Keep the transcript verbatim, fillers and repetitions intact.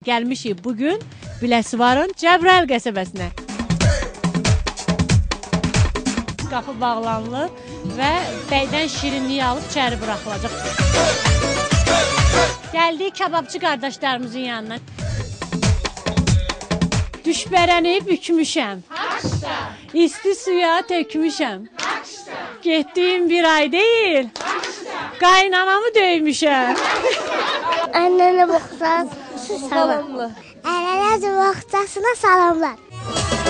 Gəlmişik bugün Biləsuvarın Cəbrayıl qəsəbəsinə. Qapı bağlanılır və bəydən şirinliyi alıb içəri buraxılacaq. Gəldik kababçı qardaşlarımızın yanına. Düşbərəni bükmüşəm. Haçda. İsti suya tökmüşəm. Haçda. Getdiyim bir ay deyil. Haçda. Qaynanamı döymüşəm. Annene boxsan salamlar. Ələlər boxçasına salamlar.